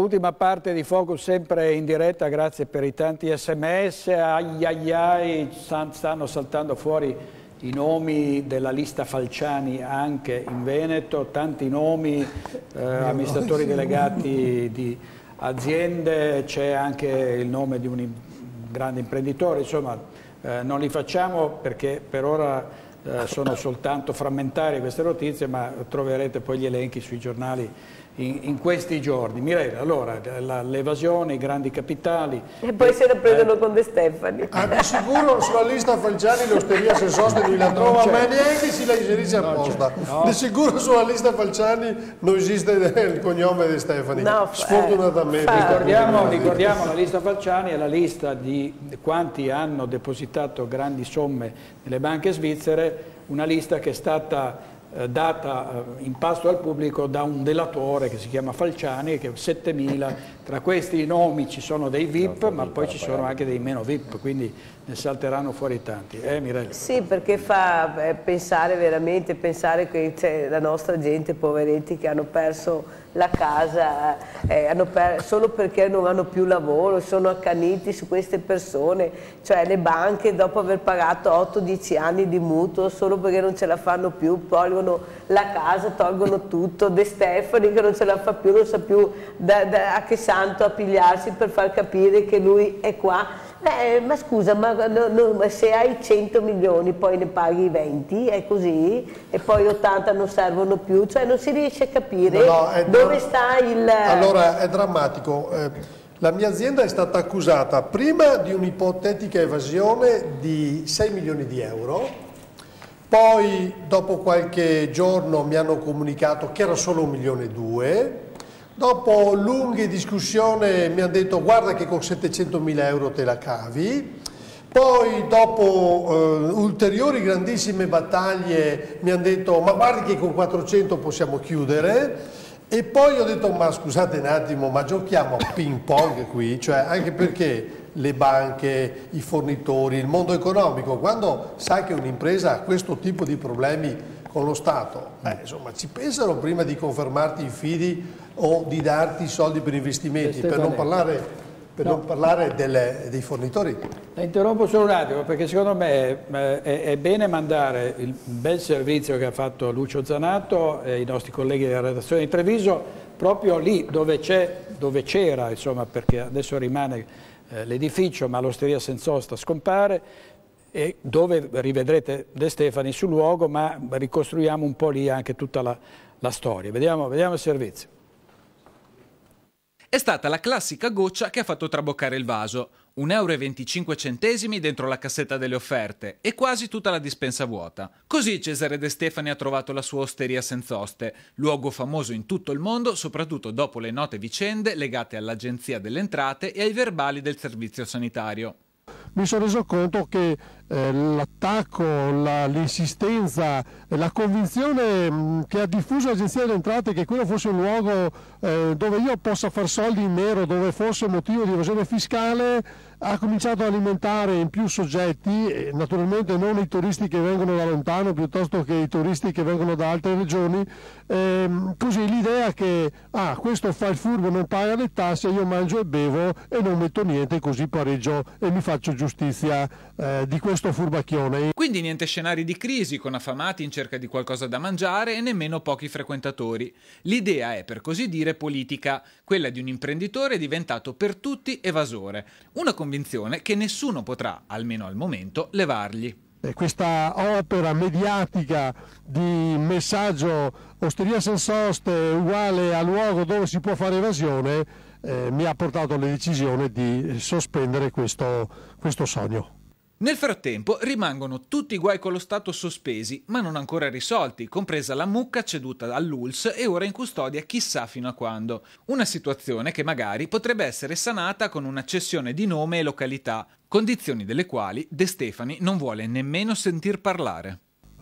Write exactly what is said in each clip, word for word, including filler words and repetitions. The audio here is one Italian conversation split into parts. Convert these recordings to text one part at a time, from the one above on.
ultima parte di Focus sempre in diretta, grazie per i tanti sms, ai ai ai, stanno saltando fuori i nomi della lista Falciani anche in Veneto, tanti nomi, eh, amministratori delegati di aziende, c'è anche il nome di un grande imprenditore, insomma eh, non li facciamo perché per ora eh, sono soltanto frammentarie queste notizie, ma troverete poi gli elenchi sui giornali In, in questi giorni. Mirella, allora, l'evasione, i grandi capitali... E poi se la prendono eh, con De Stefani. Ah, di sicuro sulla lista Falciani l'osteria se sostiene la trova, ma neanche si la inserisce apposta. No. Di sicuro sulla lista Falciani non esiste il cognome di Stefani, no, sfortunatamente. Eh, ricordiamo, ricordiamo la lista Falciani è la lista di quanti hanno depositato grandi somme nelle banche svizzere, una lista che è stata data in pasto al pubblico da un delatore che si chiama Falciani, che settemila, tra questi nomi ci sono dei V I P, ma poi ci sono anche dei meno V I P, quindi ne salteranno fuori tanti. Eh, Mirella? Sì, perché fa eh, pensare veramente, pensare che c'è la nostra gente, poveretti, che hanno perso la casa eh, hanno per, solo perché non hanno più lavoro, sono accaniti su queste persone, cioè le banche dopo aver pagato otto dieci anni di mutuo solo perché non ce la fanno più, tolgono la casa, tolgono tutto. De Stefani che non ce la fa più, non sa più da, da, a che santo appigliarsi per far capire che lui è qua. Eh, ma scusa, ma no, no, se hai cento milioni poi ne paghi venti, è così? E poi ottanta non servono più, cioè non si riesce a capire no, no, dove sta il... Allora è drammatico, eh, la mia azienda è stata accusata prima di un'ipotetica evasione di sei milioni di euro, poi dopo qualche giorno mi hanno comunicato che era solo un milione e due. Dopo lunghe discussioni mi hanno detto guarda che con settecentomila euro te la cavi, poi dopo eh, ulteriori grandissime battaglie mi hanno detto ma guardi che con quattrocento possiamo chiudere, e poi ho detto ma scusate un attimo, ma giochiamo a ping pong qui, cioè anche perché le banche, i fornitori, il mondo economico, quando sai che un'impresa ha questo tipo di problemi con lo Stato, eh, insomma ci pensano prima di confermarti i fidi o di darti i soldi per investimenti, per non parlare, per no. non parlare delle, dei fornitori. La interrompo solo un attimo perché secondo me è, è, è bene mandare il bel servizio che ha fatto Lucio Zanato e i nostri colleghi della redazione di Treviso proprio lì dove c'era, insomma, perché adesso rimane eh, l'edificio ma l'osteria Senzosta scompare, e dove rivedrete De Stefani sul luogo, ma ricostruiamo un po' lì anche tutta la, la storia. Vediamo, vediamo il servizio. È stata la classica goccia che ha fatto traboccare il vaso. un euro e venticinque centesimi dentro la cassetta delle offerte e quasi tutta la dispensa vuota. Così Cesare De Stefani ha trovato la sua osteria Senzoste, luogo famoso in tutto il mondo soprattutto dopo le note vicende legate all'Agenzia delle Entrate e ai verbali del servizio sanitario. Mi sono reso conto che eh, l'attacco, l'insistenza, la convinzione mh, che ha diffuso l'Agenzia delle Entrate che quello fosse un luogo eh, dove io possa far soldi in nero, dove fosse motivo di evasione fiscale, ha cominciato a alimentare in più soggetti, e naturalmente non i turisti che vengono da lontano piuttosto che i turisti che vengono da altre regioni, ehm, così l'idea che ah, questo fa il furbo, non paga le tasse, io mangio e bevo e non metto niente, così pareggio e mi faccio giustizia eh, di questo furbacchione. Quindi niente scenari di crisi con affamati in cerca di qualcosa da mangiare e nemmeno pochi frequentatori. L'idea è, per così dire, politica, quella di un imprenditore diventato per tutti evasore. Una convinzione che nessuno potrà, almeno al momento, levargli. Questa opera mediatica di messaggio osteria Senzoste uguale al luogo dove si può fare evasione eh, mi ha portato alla decisione di sospendere questo, questo sogno. Nel frattempo rimangono tutti i guai con lo Stato sospesi, ma non ancora risolti, compresa la mucca ceduta all'U L S e ora in custodia chissà fino a quando. Una situazione che magari potrebbe essere sanata con una cessione di nome e località, condizioni delle quali De Stefani non vuole nemmeno sentir parlare.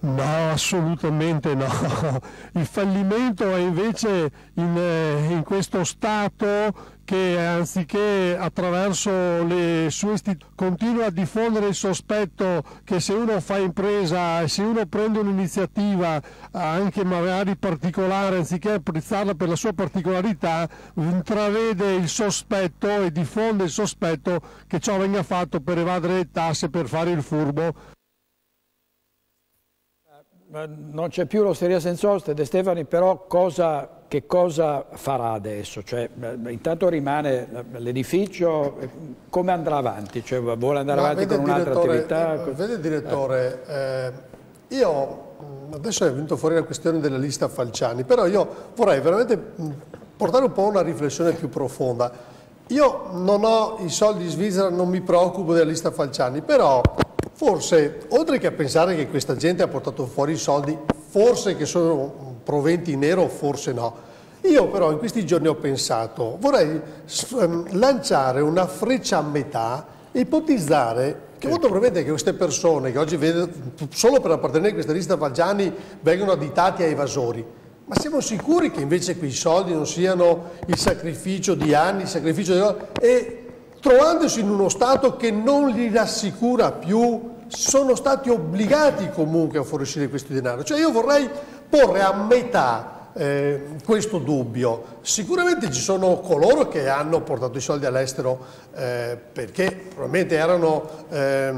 No, assolutamente no. Il fallimento è invece in, in questo Stato che anziché attraverso le sue istituzioni continua a diffondere il sospetto che se uno fa impresa, se uno prende un'iniziativa anche magari particolare, anziché apprezzarla per la sua particolarità, intravede il sospetto e diffonde il sospetto che ciò venga fatto per evadere le tasse, per fare il furbo. Non c'è più l'Osteria Senza Oste, De Stefani, però cosa, che cosa farà adesso? Cioè, intanto rimane l'edificio, come andrà avanti? Cioè, vuole andare Ma avanti con un'altra attività? Eh, vede direttore, eh, io adesso è venuto fuori la questione della lista Falciani, però io vorrei veramente portare un po' una riflessione più profonda. Io non ho i soldi in Svizzera, non mi preoccupo della lista Falciani, però forse, oltre che a pensare che questa gente ha portato fuori i soldi, forse che sono proventi in nero, forse no. Io però in questi giorni ho pensato, vorrei lanciare una freccia a metà e ipotizzare che molto probabilmente che queste persone che oggi vedo, solo per appartenere a questa lista Falciani, vengono additati a evasori. Ma siamo sicuri che invece quei soldi non siano il sacrificio di anni, il sacrificio di... e trovandosi in uno Stato che non li rassicura più, sono stati obbligati comunque a fuoriuscire questo denaro. Cioè io vorrei porre a metà eh, questo dubbio. Sicuramente ci sono coloro che hanno portato i soldi all'estero eh, perché probabilmente erano eh,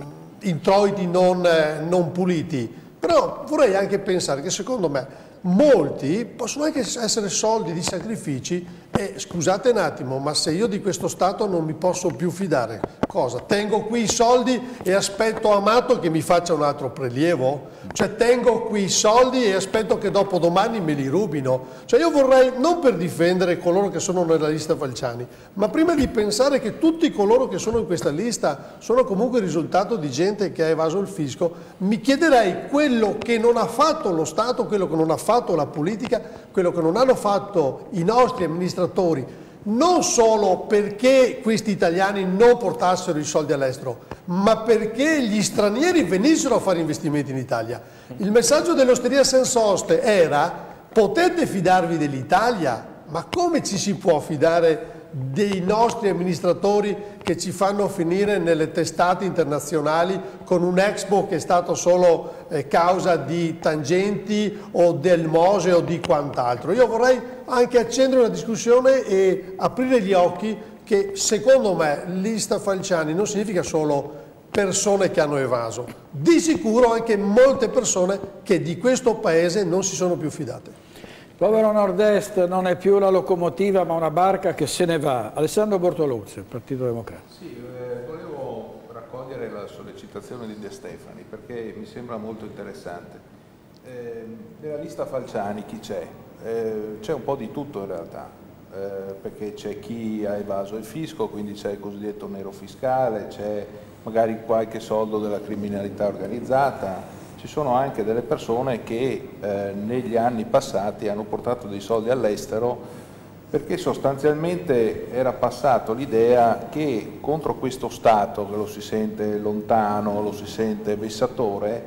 introiti non, eh, non puliti, però vorrei anche pensare che secondo me molti possono anche essere soldi di sacrifici e scusate un attimo, ma se io di questo Stato non mi posso più fidare, cosa? Tengo qui i soldi e aspetto Amato che mi faccia un altro prelievo? Cioè tengo qui i soldi e aspetto che dopo domani me li rubino? Cioè io vorrei, non per difendere coloro che sono nella lista Falciani, ma prima di pensare che tutti coloro che sono in questa lista sono comunque il risultato di gente che ha evaso il fisco, mi chiederei quello che non ha fatto lo Stato, quello che non ha fatto la politica, quello che non hanno fatto i nostri amministratori, non solo perché questi italiani non portassero i soldi all'estero, ma perché gli stranieri venissero a fare investimenti in Italia. Il messaggio dell'Osteria Senza Oste era: potete fidarvi dell'Italia, ma come ci si può fidare dei nostri amministratori che ci fanno finire nelle testate internazionali con un Expo che è stato solo eh, causa di tangenti o del Mose o di quant'altro. Io vorrei anche accendere una discussione e aprire gli occhi che secondo me lista Falciani non significa solo persone che hanno evaso, di sicuro anche molte persone che di questo paese non si sono più fidate. Povero Nord-Est non è più la locomotiva ma una barca che se ne va. Alessandro Bortoluzzi, Partito Democratico. Sì, eh, volevo raccogliere la sollecitazione di De Stefani perché mi sembra molto interessante. Eh, nella lista Falciani chi c'è? Eh, c'è un po' di tutto in realtà, eh, perché c'è chi ha evaso il fisco, quindi c'è il cosiddetto nero fiscale, c'è magari qualche soldo della criminalità organizzata. Ci sono anche delle persone che eh, negli anni passati hanno portato dei soldi all'estero perché sostanzialmente era passato l'idea che contro questo Stato, che lo si sente lontano, lo si sente vessatore,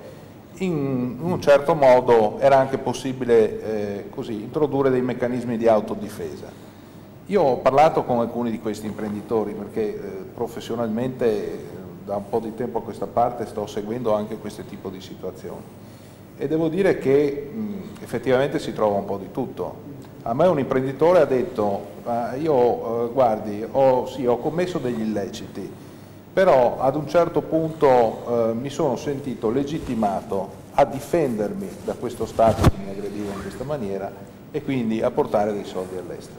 in un certo modo era anche possibile eh, così, introdurre dei meccanismi di autodifesa. Io ho parlato con alcuni di questi imprenditori perché eh, professionalmente da un po' di tempo a questa parte sto seguendo anche questo tipo di situazioni e devo dire che mh, effettivamente si trova un po' di tutto. A me un imprenditore ha detto eh, io eh, guardi ho, sì, ho commesso degli illeciti, però ad un certo punto eh, mi sono sentito legittimato a difendermi da questo Stato che mi aggrediva in questa maniera e quindi a portare dei soldi all'estero.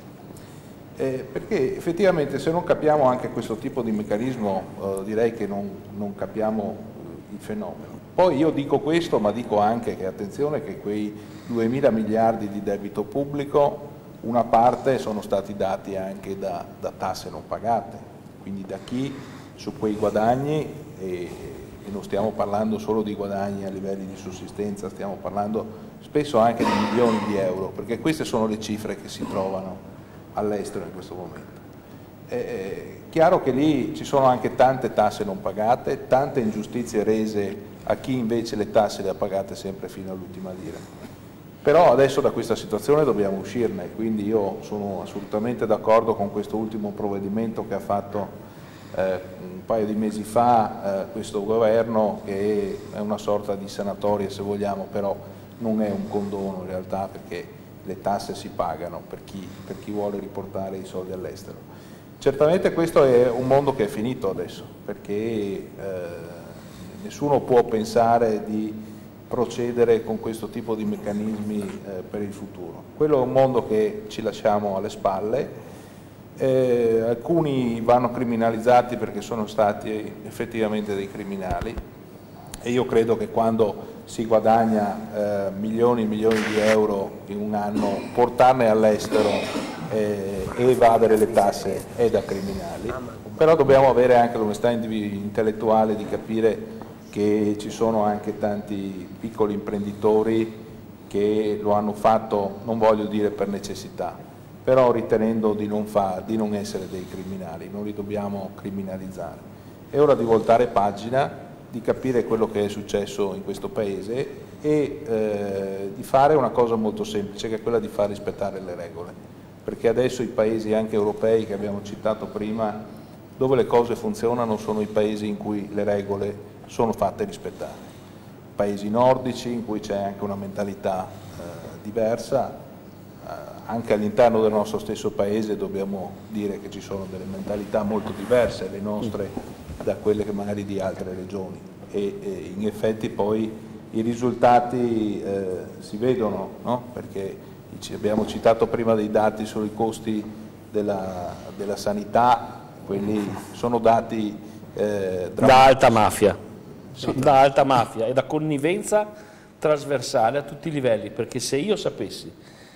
Eh, perché effettivamente se non capiamo anche questo tipo di meccanismo eh, direi che non, non capiamo il fenomeno. Poi io dico questo ma dico anche che attenzione che quei duemila miliardi di debito pubblico una parte sono stati dati anche da, da tasse non pagate, quindi da chi su quei guadagni, e, e non stiamo parlando solo di guadagni a livelli di sussistenza, stiamo parlando spesso anche di milioni di euro, perché queste sono le cifre che si trovano all'estero in questo momento. È chiaro che lì ci sono anche tante tasse non pagate, tante ingiustizie rese a chi invece le tasse le ha pagate sempre fino all'ultima lira. Però adesso da questa situazione dobbiamo uscirne, quindi io sono assolutamente d'accordo con questo ultimo provvedimento che ha fatto eh, un paio di mesi fa eh, questo governo, che è una sorta di sanatoria se vogliamo, però non è un condono in realtà, perché le tasse si pagano per chi, per chi vuole riportare i soldi all'estero. Certamente questo è un mondo che è finito adesso, perché eh, nessuno può pensare di procedere con questo tipo di meccanismi eh, per il futuro. Quello è un mondo che ci lasciamo alle spalle, eh, alcuni vanno criminalizzati perché sono stati effettivamente dei criminali, e io credo che quando si guadagna eh, milioni e milioni di euro in un anno, portarne all'estero eh, e evadere le tasse è da criminali, però dobbiamo avere anche l'onestà intellettuale di capire che ci sono anche tanti piccoli imprenditori che lo hanno fatto, non voglio dire per necessità, però ritenendo di non, fa, di non essere dei criminali, non li dobbiamo criminalizzare. È ora di voltare pagina, di capire quello che è successo in questo Paese e eh, di fare una cosa molto semplice, che è quella di far rispettare le regole, perché adesso i paesi anche europei che abbiamo citato prima, dove le cose funzionano, sono i paesi in cui le regole sono fatte rispettare. Paesi nordici in cui c'è anche una mentalità eh, diversa, eh, anche all'interno del nostro stesso paese dobbiamo dire che ci sono delle mentalità molto diverse, le nostre da quelle che magari di altre regioni, e, e in effetti poi i risultati eh, si vedono, no? Perché abbiamo citato prima dei dati sui costi della, della sanità, quelli sono dati eh, da alta mafia. Sì. Da alta mafia e da connivenza trasversale a tutti i livelli, perché se io sapessi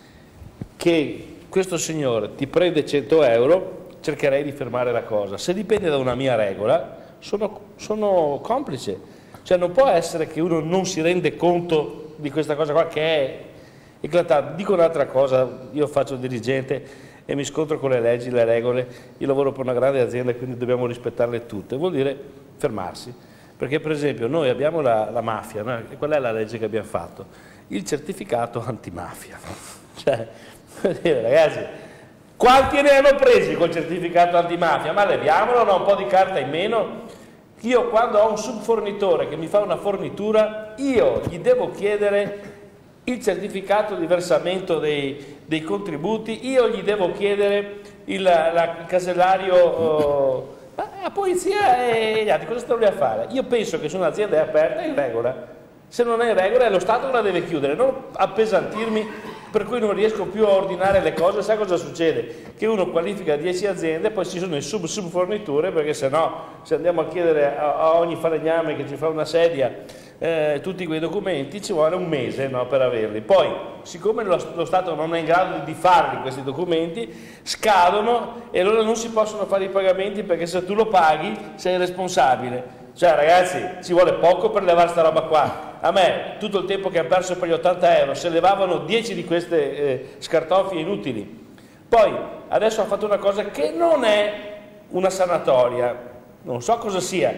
che questo signore ti prende cento euro cercherei di fermare la cosa. Se dipende da una mia regola sono, sono complice, cioè non può essere che uno non si rende conto di questa cosa qua che è eclatante. Dico un'altra cosa, io faccio il dirigente e mi scontro con le leggi, le regole, io lavoro per una grande azienda e quindi dobbiamo rispettarle tutte, vuol dire fermarsi. Perché per esempio noi abbiamo la, la mafia, no? E qual è la legge che abbiamo fatto? Il certificato antimafia. Cioè, ragazzi, quanti ne hanno presi col certificato antimafia? Ma leviamolo, no? Un po' di carta in meno. Io quando ho un subfornitore che mi fa una fornitura, io gli devo chiedere il certificato di versamento dei, dei contributi, io gli devo chiedere il, la, il casellario... Oh, la polizia e gli altri cosa stanno lì a fare? Io penso che se un'azienda è aperta è in regola, se non è in regola è lo Stato che la deve chiudere, non appesantirmi per cui non riesco più a ordinare le cose. Sai cosa succede? Che uno qualifica dieci aziende, poi ci sono le sub subforniture, perché se no, se andiamo a chiedere a, a ogni falegname che ci fa una sedia eh, tutti quei documenti, ci vuole un mese, no, per averli. Poi, siccome lo, lo Stato non è in grado di farli questi documenti, scadono e allora non si possono fare i pagamenti, perché se tu lo paghi sei responsabile. Cioè ragazzi, ci vuole poco per levare sta roba qua. A me, tutto il tempo che hanno perso per gli ottanta euro, se levavano dieci di queste eh, scartoffie inutili. Poi, adesso ha fatto una cosa che non è una sanatoria, non so cosa sia.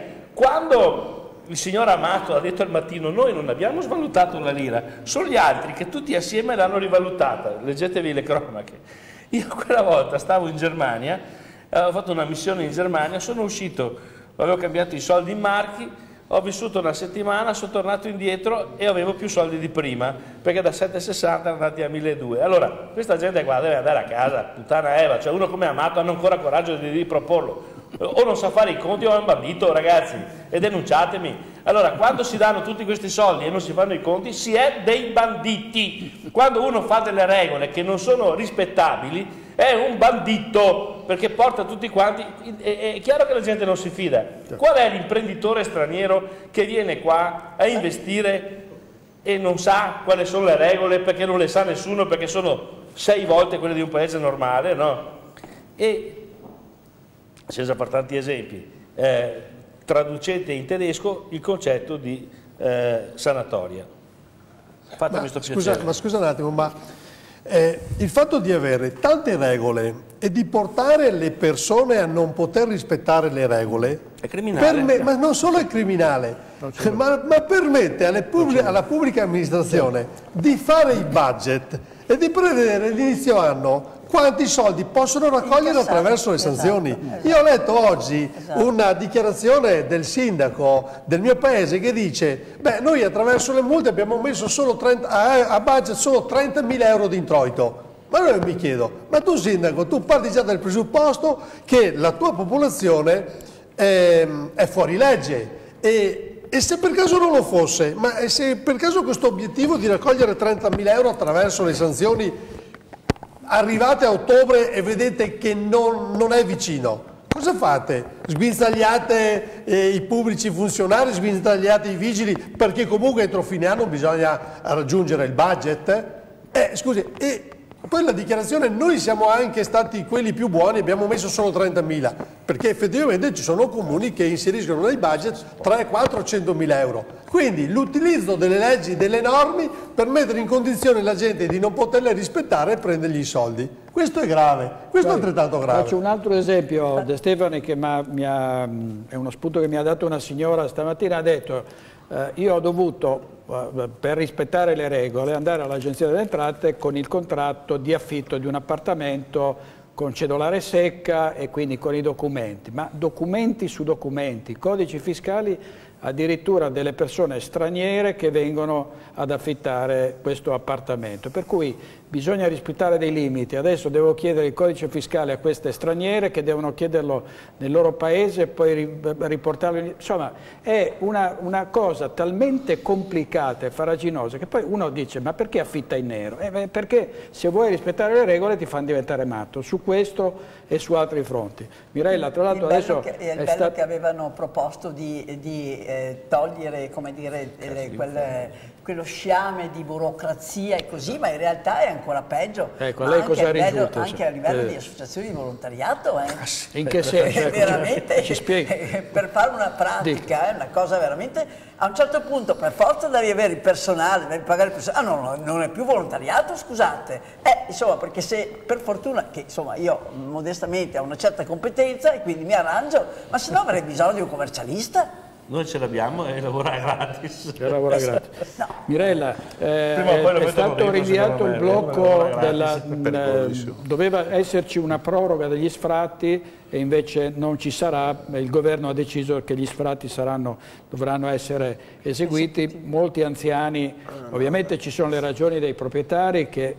Quando il signor Amato ha detto al mattino, noi non abbiamo svalutato la lira, sono gli altri che tutti assieme l'hanno rivalutata, leggetevi le cronache. Io quella volta stavo in Germania, avevo fatto una missione in Germania, sono uscito, avevo cambiato i soldi in marchi, ho vissuto una settimana, sono tornato indietro e avevo più soldi di prima, perché da sette virgola sessanta erano andati a milleduecento. Allora, questa gente qua deve andare a casa, puttana Eva, cioè uno come Amato hanno ancora coraggio di riproporlo. O non sa fare i conti o è un bandito, ragazzi, e denunciatemi. Allora, quando si danno tutti questi soldi e non si fanno i conti, si è dei banditi. Quando uno fa delle regole che non sono rispettabili, è un bandito, perché porta tutti quanti, è, è chiaro che la gente non si fida. Qual è l'imprenditore straniero che viene qua a investire e non sa quali sono le regole, perché non le sa nessuno, perché sono sei volte quelle di un paese normale, no? E senza far tanti esempi, eh, traducete in tedesco il concetto di eh, sanatoria. Fatemi sto piacere. Scusa, ma scusa un attimo, ma Eh, il fatto di avere tante regole e di portare le persone a non poter rispettare le regole è criminale. Me, ma non solo è criminale, ma, ma permette alle pubblic alla pubblica amministrazione di fare i budget e di prevedere l'inizio anno quanti soldi possono raccogliere attraverso le sanzioni. Esatto, esatto. Io ho letto oggi esatto. una dichiarazione del sindaco del mio paese che dice beh, noi attraverso le multe abbiamo messo solo trenta, a, a budget solo trentamila euro di introito. Ma allora mi chiedo, ma tu sindaco, tu parti già dal presupposto che la tua popolazione è, è fuori legge e, e se per caso non lo fosse, ma se per caso questo obiettivo di raccogliere trentamila euro attraverso le sanzioni arrivate a ottobre e vedete che non, non è vicino, cosa fate? Sguinzagliate eh, i pubblici funzionari, sguinzagliate i vigili perché comunque entro fine anno bisogna raggiungere il budget? Eh, scusi, e poi la dichiarazione noi siamo anche stati quelli più buoni, abbiamo messo solo trentamila, perché effettivamente ci sono comuni che inseriscono nei budget trecento, quattrocento, centomila euro. Quindi l'utilizzo delle leggi, delle norme per mettere in condizione la gente di non poterle rispettare e prendergli i soldi. Questo è grave, questo Poi, è altrettanto grave. Faccio un altro esempio, De Stefani, che mi ha, è uno spunto che mi ha dato una signora stamattina, ha detto eh, io ho dovuto per rispettare le regole andare all'Agenzia delle Entrate con il contratto di affitto di un appartamento con cedolare secca e quindi con i documenti, ma documenti su documenti, codici fiscali addirittura delle persone straniere che vengono ad affittare questo appartamento, per cui bisogna rispettare dei limiti. Adesso devo chiedere il codice fiscale a queste straniere che devono chiederlo nel loro paese e poi riportarlo in... insomma è una, una cosa talmente complicata e farraginosa che poi uno dice ma perché affitta in nero? Eh, perché se vuoi rispettare le regole ti fanno diventare matto su questo e su altri fronti. Mirella, tra l'altro adesso che, è il è bello stat... che avevano proposto di, di eh, togliere, come dire, le, quel, quello sciame di burocrazia e così, ma in realtà è ancora peggio. Ecco, lei cosa a livello, risulta? anche a livello eh. di associazioni di volontariato. Eh. In che senso? Ecco, veramente, ci spieghi. Per fare una pratica è una cosa veramente... A un certo punto per forza devi avere il personale, devi pagare il personale. Ah no, no, non è più volontariato, scusate. Eh, insomma, perché se per fortuna, che insomma io modestamente ho una certa competenza e quindi mi arrangio, ma se no avrei bisogno di un commercialista. Noi ce l'abbiamo e lavora gratis. E lavora gratis. No. Mirella, eh, è, è stato rinviato il blocco della... Eh, doveva esserci una proroga degli sfratti e invece non ci sarà. Il governo ha deciso che gli sfratti saranno, dovranno essere eseguiti. Molti anziani, ovviamente ci sono le ragioni dei proprietari che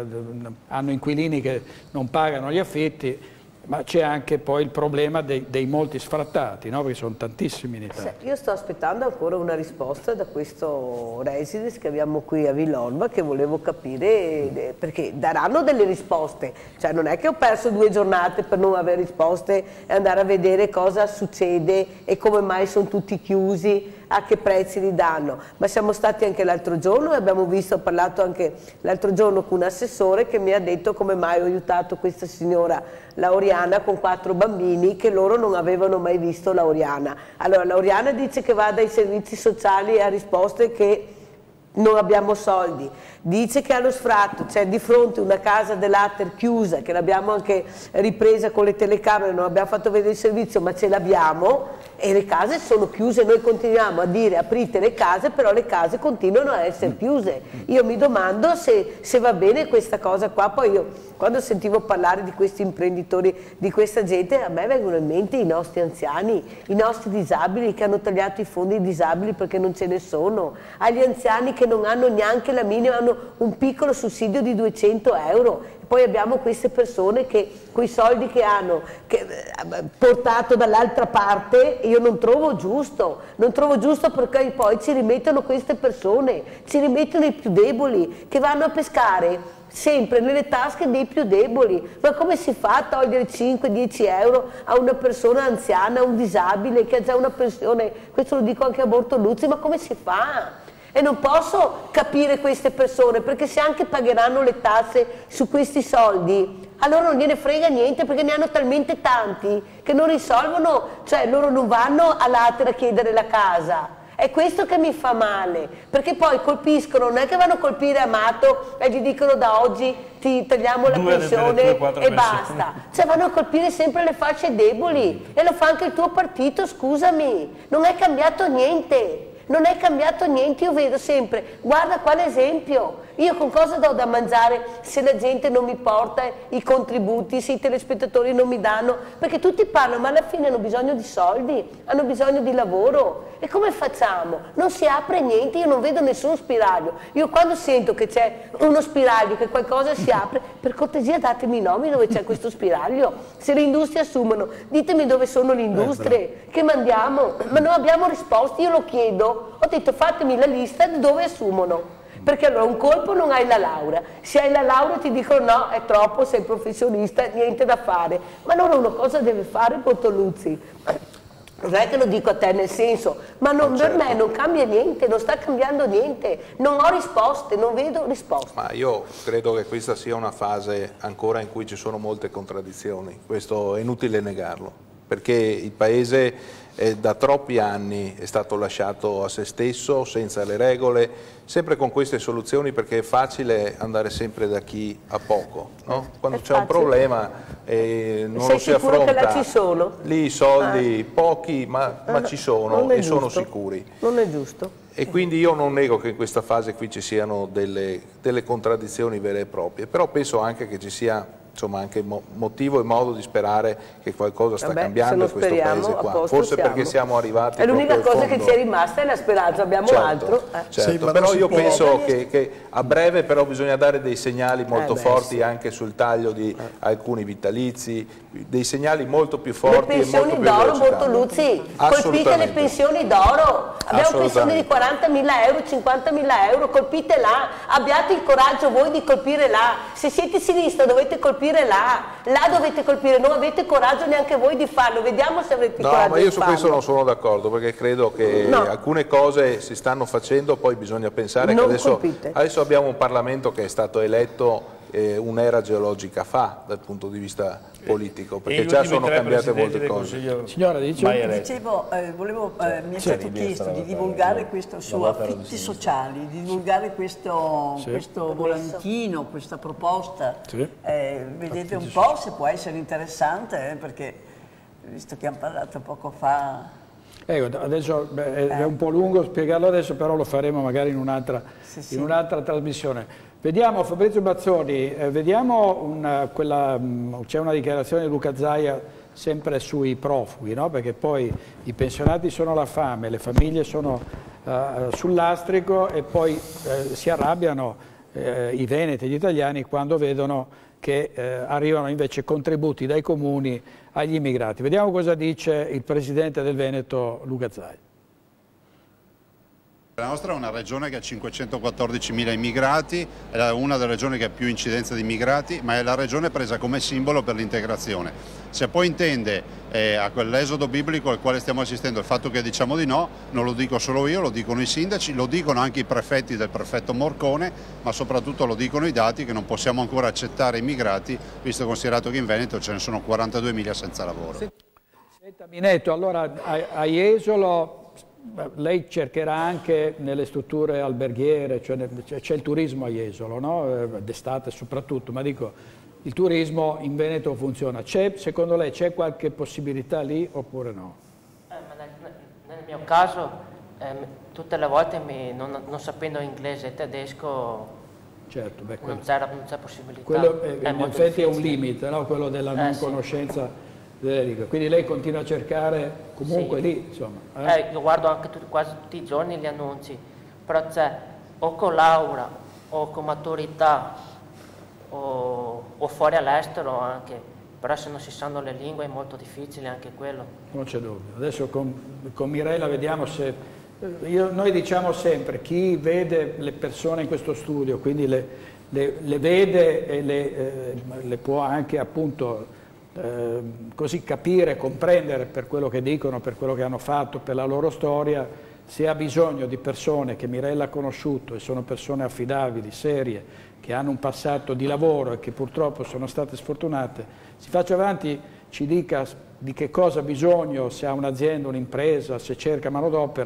hanno inquilini che non pagano gli affitti, ma c'è anche poi il problema dei, dei molti sfrattati, no? Perché sono tantissimi in Italia. Io sto aspettando ancora una risposta da questo residence che abbiamo qui a Villorba, che volevo capire, perché daranno delle risposte, cioè non è che ho perso due giornate per non avere risposte e andare a vedere cosa succede e come mai sono tutti chiusi, a che prezzi li danno, ma siamo stati anche l'altro giorno e abbiamo visto, ho parlato anche l'altro giorno con un assessore che mi ha detto come mai ho aiutato questa signora Lauriana con quattro bambini che loro non avevano mai visto Lauriana. Allora Lauriana dice che va dai servizi sociali e ha risposte che non abbiamo soldi, dice che allo sfratto c'è di fronte una casa dell'Atter chiusa, che l'abbiamo anche ripresa con le telecamere, non abbiamo fatto vedere il servizio ma ce l'abbiamo, e le case sono chiuse. Noi continuiamo a dire aprite le case, però le case continuano a essere chiuse. Io mi domando se, se va bene questa cosa qua. Poi io quando sentivo parlare di questi imprenditori, di questa gente, a me vengono in mente i nostri anziani, i nostri disabili che hanno tagliato i fondi ai disabili perché non ce ne sono, agli anziani che non hanno neanche la minima, hanno un piccolo sussidio di duecento euro. Poi abbiamo queste persone che quei soldi che hanno che, eh, portato dall'altra parte, io non trovo giusto, non trovo giusto perché poi ci rimettono queste persone, ci rimettono i più deboli che vanno a pescare sempre nelle tasche dei più deboli. Ma come si fa a togliere cinque dieci euro a una persona anziana, a un disabile che ha già una pensione? Questo lo dico anche a Bortoluzzi, ma come si fa? E non posso capire queste persone, perché se anche pagheranno le tasse su questi soldi, allora non gliene frega niente, perché ne hanno talmente tanti che non risolvono, cioè loro non vanno all'Ater a chiedere la casa, È questo che mi fa male, perché poi colpiscono, non è che vanno a colpire Amato e gli dicono da oggi ti tagliamo la Due pensione delle tue e pensioni. basta. Cioè vanno a colpire sempre le fasce deboli e lo fa anche il tuo partito, scusami, non è cambiato niente. Non è cambiato niente, io vedo sempre, guarda quale esempio, io con cosa do da mangiare se la gente non mi porta i contributi, se i telespettatori non mi danno, perché tutti parlano, ma alla fine hanno bisogno di soldi, hanno bisogno di lavoro, e come facciamo? Non si apre niente, io non vedo nessun spiraglio, io quando sento che c'è uno spiraglio, che qualcosa si apre, per cortesia datemi i nomi dove c'è questo spiraglio, se le industrie assumono, ditemi dove sono le industrie, che mandiamo, ma non abbiamo risposte, io lo chiedo. Ho detto fatemi la lista di dove assumono, perché allora un colpo non hai la laurea, se hai la laurea ti dicono no, è troppo, sei professionista, niente da fare, ma allora una cosa deve fare Bortoluzzi, non è che lo dico a te nel senso, ma non, no, certo. per me non cambia niente, non sta cambiando niente, non ho risposte, non vedo risposte. Ma io credo che questa sia una fase ancora in cui ci sono molte contraddizioni, questo è inutile negarlo, perché il Paese eh, da troppi anni è stato lasciato a se stesso, senza le regole, sempre con queste soluzioni, perché è facile andare sempre da chi ha poco, no? Quando c'è un problema eh, non Sei lo si sicuro affronta, che là ci sono? lì i soldi pochi, ma, ma ci sono e sono sicuri. Non è giusto. E quindi io non nego che in questa fase qui ci siano delle, delle contraddizioni vere e proprie, però penso anche che ci sia insomma anche mo motivo e modo di sperare che qualcosa sta Vabbè, cambiando in questo paese qua, forse siamo. Perché siamo arrivati è l'unica cosa fondo. Che ci è rimasta è la speranza, abbiamo certo, altro eh. certo. Sì, però io può... penso che, che a breve però bisogna dare dei segnali molto eh beh, forti sì. anche sul taglio di eh. alcuni vitalizi, dei segnali molto più forti le e molto pensioni più d'oro Bortoluzzi, colpite le pensioni d'oro, abbiamo pensioni di quarantamila euro, cinquantamila euro, colpite là, abbiate il coraggio voi di colpire là, se siete sinistra dovete colpire là, là dovete colpire, non avete coraggio neanche voi di farlo, vediamo se avrete il no, coraggio ma io di su farlo. questo non sono d'accordo, perché credo che no. alcune cose si stanno facendo, poi bisogna pensare non che adesso, adesso abbiamo un Parlamento che è stato eletto eh, un'era geologica fa dal punto di vista politico, perché già sono cambiate molte cose. Signora, dice... Dicevo, eh, volevo, eh, mi è sì. stato chiesto di divulgare questo su affitti sociali, di divulgare questo, sì. questo volantino, questa proposta. Sì. Eh, vedete un po' se può essere interessante, eh, perché visto che hanno parlato poco fa... Ecco, adesso beh, è un po' lungo spiegarlo adesso, però lo faremo magari in un'altra sì, sì. in un'altra trasmissione. Vediamo, Fabrizio Bazzoni, eh, vediamo c'è una dichiarazione di Luca Zaia sempre sui profughi, no? Perché poi i pensionati sono la fame, le famiglie sono uh, sul lastrico e poi eh, si arrabbiano eh, i veneti, gli italiani, quando vedono che eh, arrivano invece contributi dai comuni agli immigrati. Vediamo cosa dice il presidente del Veneto, Luca Zaia. La nostra è una regione che ha cinquecentoquattordicimila immigrati, è una delle regioni che ha più incidenza di immigrati, ma è la regione presa come simbolo per l'integrazione. Se poi intende eh, a quell'esodo biblico al quale stiamo assistendo il fatto che diciamo di no, non lo dico solo io, lo dicono i sindaci, lo dicono anche i prefetti del prefetto Morcone, ma soprattutto lo dicono i dati che non possiamo ancora accettare immigrati, visto e considerato che in Veneto ce ne sono quarantaduemila senza lavoro. Senta Minetto, allora a, a Jesolo... Lei cercherà anche nelle strutture alberghiere, cioè c'è il turismo a Jesolo, no? D'estate soprattutto, ma dico, il turismo in Veneto funziona. Secondo lei c'è qualche possibilità lì oppure no? Eh, ma nel, nel mio caso, eh, tutte le volte mi, non, non sapendo inglese e tedesco, certo, beh, non c'è possibilità. Quello è, è in effetti difficile. È un limite, no? Quello della non eh, conoscenza. Sì. Quindi lei continua a cercare comunque sì. lì, insomma. Eh? Eh, io guardo anche tutti, quasi tutti i giorni gli annunci, però c'è o con laurea o con maturità o, o fuori all'estero anche, però se non si sanno le lingue è molto difficile anche quello. Non c'è dubbio. Adesso con, con Mirella vediamo se... Io, noi diciamo sempre, chi vede le persone in questo studio, quindi le, le, le vede e le, eh, le può anche appunto... Eh, così capire, comprendere per quello che dicono, per quello che hanno fatto, per la loro storia, se ha bisogno di persone che Mirella ha conosciuto e sono persone affidabili, serie, che hanno un passato di lavoro e che purtroppo sono state sfortunate, si faccia avanti, ci dica di che cosa ha bisogno, se ha un'azienda, un'impresa, se cerca manodopera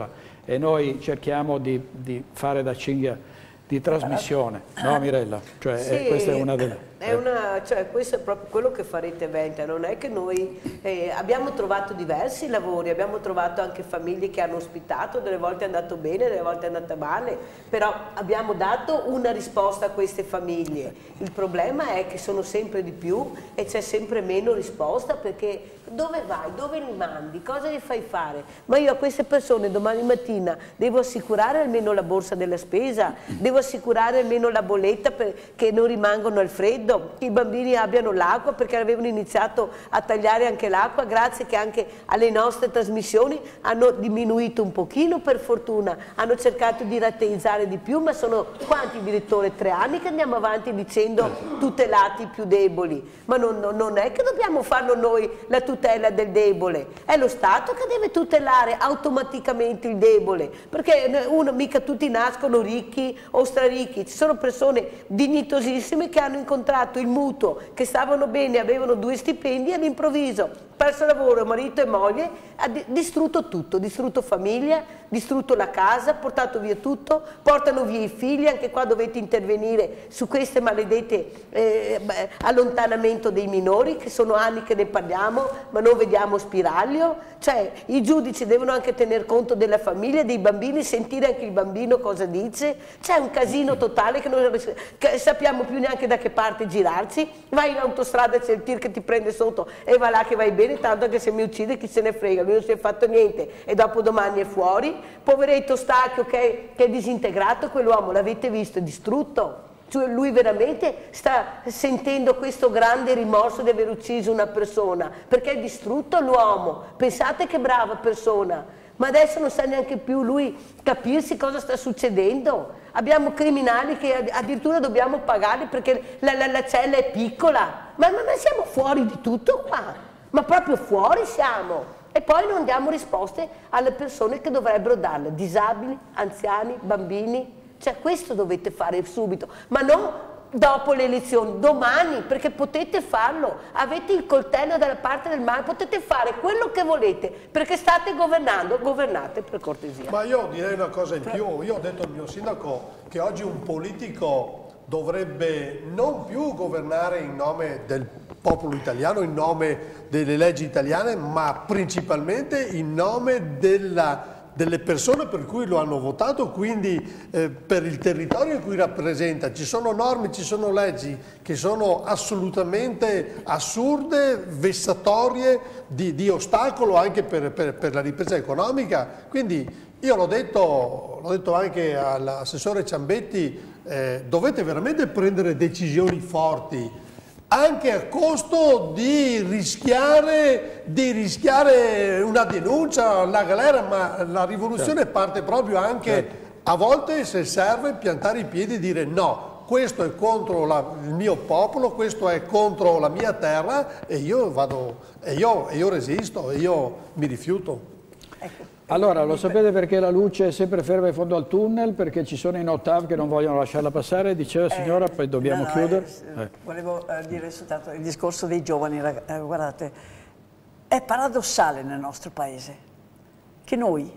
e noi cerchiamo di, di fare da cinghia di trasmissione, no Mirella? Cioè, sì, eh, questa è una delle... È una, cioè, questo è proprio quello che farete Venta, non è che noi eh, abbiamo trovato diversi lavori, abbiamo trovato anche famiglie che hanno ospitato, delle volte è andato bene, delle volte è andata male, però abbiamo dato una risposta a queste famiglie. Il problema è che sono sempre di più e c'è sempre meno risposta, perché dove vai, dove li mandi, cosa gli fai fare? Ma io a queste persone domani mattina devo assicurare almeno la borsa della spesa, devo assicurare almeno la bolletta perché non rimangono al freddo, che i bambini abbiano l'acqua, perché avevano iniziato a tagliare anche l'acqua, grazie che anche alle nostre trasmissioni hanno diminuito un pochino, per fortuna, hanno cercato di rateizzare di più, ma sono quanti direttore? Tre anni che andiamo avanti dicendo tutelati i più deboli, ma non, non, non è che dobbiamo farlo noi la tutela del debole, è lo Stato che deve tutelare automaticamente il debole, perché uno, mica tutti nascono ricchi o straricchi, ci sono persone dignitosissime che hanno incontrato il mutuo, che stavano bene, avevano due stipendi e all'improvviso perso lavoro, marito e moglie, ha distrutto tutto, distrutto famiglia, distrutto la casa, portato via tutto, portano via i figli, anche qua dovete intervenire su queste maledette eh, allontanamento dei minori, che sono anni che ne parliamo ma non vediamo spiraglio, cioè i giudici devono anche tener conto della famiglia, dei bambini, sentire anche il bambino cosa dice, c'è un casino totale che non che sappiamo più neanche da che parte girarci, vai in autostrada, c'è il tir che ti prende sotto e va là che vai bene, tanto che se mi uccide chi se ne frega, lui non si è fatto niente e dopo domani è fuori, poveretto Stacchio che, che è disintegrato, quell'uomo l'avete visto, è distrutto, cioè lui veramente sta sentendo questo grande rimorso di aver ucciso una persona, perché è distrutto l'uomo, pensate che brava persona, ma adesso non sa neanche più lui capirsi cosa sta succedendo, abbiamo criminali che addirittura dobbiamo pagarli perché la, la, la cella è piccola, ma, ma, ma siamo fuori di tutto qua. Ma proprio fuori siamo, e poi non diamo risposte alle persone che dovrebbero darle, disabili, anziani, bambini, cioè questo dovete fare subito, ma non dopo le elezioni, domani, perché potete farlo, avete il coltello dalla parte del mare, potete fare quello che volete, perché state governando, governate per cortesia. Ma io direi una cosa in più, io ho detto al mio sindaco che oggi un politico dovrebbe non più governare in nome del popolo italiano, in nome delle leggi italiane, ma principalmente in nome della, delle persone per cui lo hanno votato, quindi eh, per il territorio in cui rappresenta. Ci sono norme, ci sono leggi che sono assolutamente assurde, vessatorie, di, di ostacolo anche per, per, per la ripresa economica. Quindi io l'ho detto, l'ho detto anche all'assessore Ciambetti, eh, dovete veramente prendere decisioni forti, anche a costo di rischiare, di rischiare una denuncia, la galera, ma la rivoluzione certo. parte proprio anche, certo. a volte se serve, piantare i piedi e dire no, questo è contro la, il mio popolo, questo è contro la mia terra e io vado, e io, e io resisto, e io mi rifiuto. Ecco. Allora, lo sapete perché la luce è sempre ferma in fondo al tunnel? Perché ci sono in ottav che non vogliono lasciarla passare, diceva eh, signora, poi dobbiamo no, no, chiudere. Eh, eh. Volevo eh, dire soltanto il discorso dei giovani, eh, guardate, è paradossale nel nostro paese che noi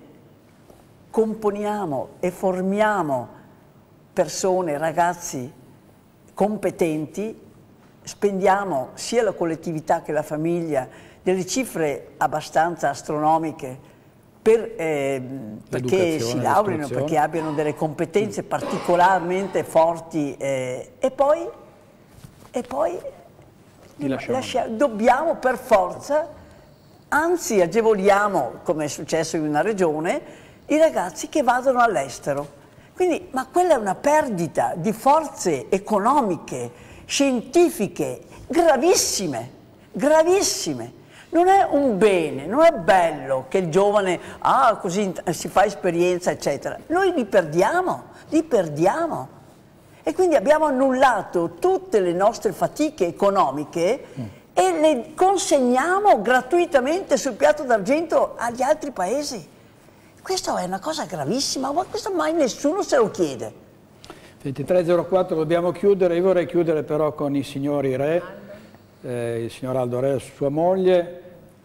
componiamo e formiamo persone, ragazzi competenti, spendiamo sia la collettività che la famiglia delle cifre abbastanza astronomiche per, eh, perché si laureino, perché abbiano delle competenze particolarmente forti eh, e poi, e poi lascia, dobbiamo per forza, anzi agevoliamo, come è successo in una regione, i ragazzi che vadano all'estero. Quindi, ma quella è una perdita di forze economiche, scientifiche, gravissime, gravissime. Non è un bene, non è bello che il giovane, ah, così si fa esperienza, eccetera. Noi li perdiamo, li perdiamo. E quindi abbiamo annullato tutte le nostre fatiche economiche mm. e le consegniamo gratuitamente sul piatto d'argento agli altri paesi. Questa è una cosa gravissima, ma questo mai nessuno se lo chiede. ventitré e zero quattro dobbiamo chiudere, io vorrei chiudere però con i signori re, eh, il signor Aldo Re e sua moglie,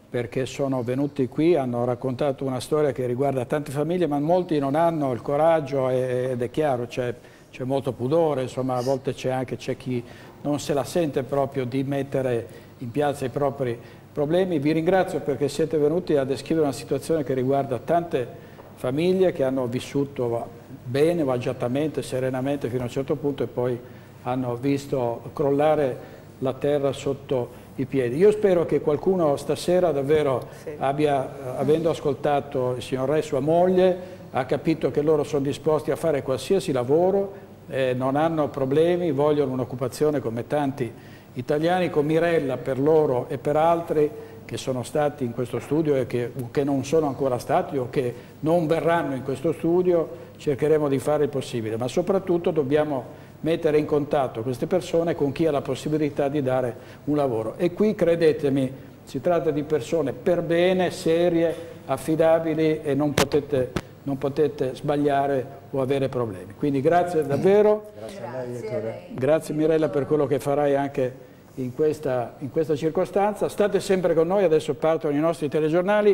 perché sono venuti qui, hanno raccontato una storia che riguarda tante famiglie, ma molti non hanno il coraggio ed è chiaro, c'è molto pudore, insomma a volte c'è anche c'è chi non se la sente proprio di mettere in piazza i propri problemi. Vi ringrazio perché siete venuti a descrivere una situazione che riguarda tante famiglie che hanno vissuto bene, agiatamente, serenamente fino a un certo punto e poi hanno visto crollare la terra sotto i piedi. Io spero che qualcuno stasera davvero sì. abbia, avendo ascoltato il signor Re e sua moglie, ha capito che loro sono disposti a fare qualsiasi lavoro, eh, non hanno problemi, vogliono un'occupazione come tanti italiani. Con Mirella per loro e per altri che sono stati in questo studio e che, che non sono ancora stati o che non verranno in questo studio, cercheremo di fare il possibile, ma soprattutto dobbiamo mettere in contatto queste persone con chi ha la possibilità di dare un lavoro. E qui, credetemi, si tratta di persone per bene, serie, affidabili e non potete, non potete sbagliare o avere problemi. Quindi grazie davvero. Grazie a lei, direttore. Grazie Mirella per quello che farai anche in questa, in questa circostanza. State sempre con noi, adesso partono i nostri telegiornali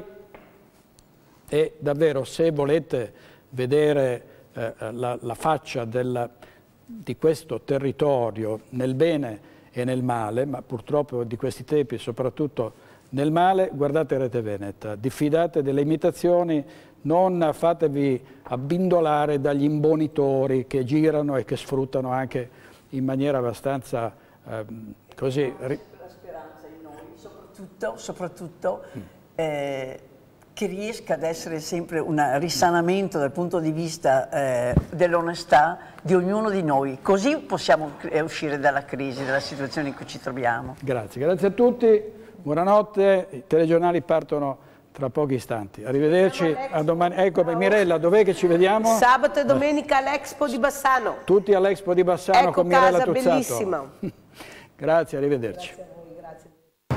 e davvero se volete vedere eh, la, la faccia del di questo territorio nel bene e nel male, ma purtroppo di questi tempi soprattutto nel male, guardate Rete Veneta, diffidate delle imitazioni, non fatevi abbindolare dagli imbonitori che girano e che sfruttano anche in maniera abbastanza eh, così. La speranza in noi, soprattutto, soprattutto mm. eh, che riesca ad essere sempre un risanamento dal punto di vista eh, dell'onestà di ognuno di noi, così possiamo uscire dalla crisi, dalla situazione in cui ci troviamo. Grazie, grazie a tutti, buonanotte, i telegiornali partono tra pochi istanti. Arrivederci, a domani. Ecco, Mirella, dov'è che ci vediamo? Sabato e domenica all'Expo di Bassano. Tutti all'Expo di Bassano ecco con Mirella casa, Tuzzato. Bellissima. Grazie, arrivederci. Grazie a voi, grazie.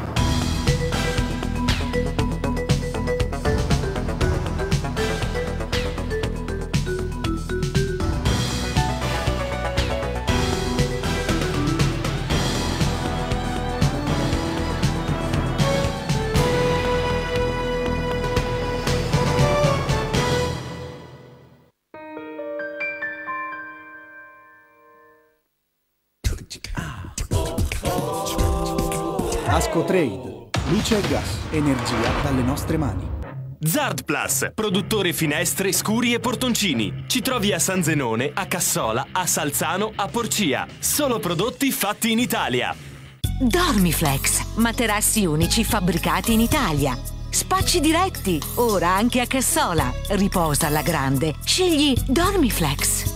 Ascotrade, luce e gas, energia dalle nostre mani. Zard Plus, produttore finestre, scuri e portoncini. Ci trovi a San Zenone, a Cassola, a Salzano, a Porcia. Solo prodotti fatti in Italia. Dormiflex, materassi unici fabbricati in Italia. Spacci diretti, ora anche a Cassola. Riposa alla grande. Scegli Dormiflex.